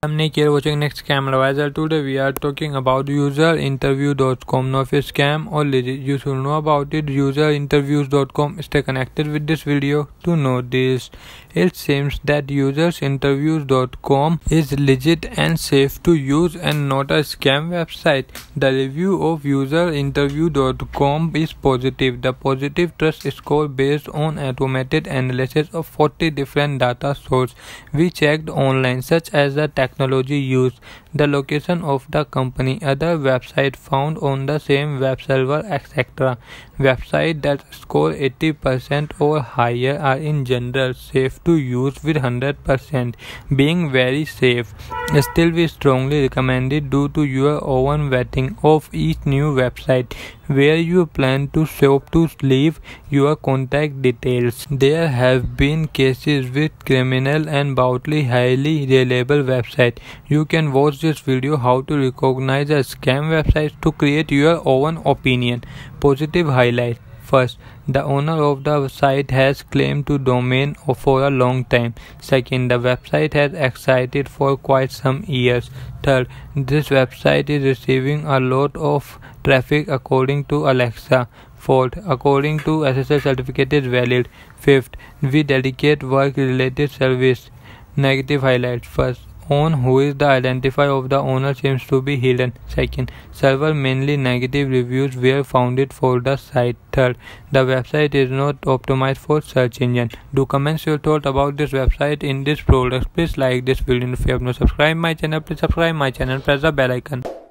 I'm Nick here watching Next Scam Advisor. Today we are talking about userinterview.com. Now if it's scam or legit, you should know about it. Userinterviews.com. Stay connected with this video to know this. It seems that userinterviews.com is legit and safe to use and not a scam website. The review of userinterview.com is positive. The positive trust score based on automated analysis of 40 different data sources we checked online, such as the technology used, the location of the company, other websites found on the same web server, etc. Websites that score 80% or higher are in general safe to use, with 100% being very safe. Still, we strongly recommend it due to your own vetting of each new website where you plan to shop to leave your contact details. There have been cases with criminal and bountifully highly reliable websites. You can watch this video how to recognize a scam website to create your own opinion. Positive highlight. First, the owner of the site has claimed to domain for a long time. Second, the website has existed for quite some years. Third, this website is receiving a lot of traffic according to Alexa. Fourth, according to SSL certificate is valid. Fifth, we dedicate work-related service. Negative highlights. First, on who is the identifier of the owner seems to be hidden. Second, several mainly negative reviews were founded for the site. Third, the website is not optimized for search engine. Do comment your thought about this website in this product. Please like this video. If you have not subscribed my channel, please subscribe my channel. Press the bell icon.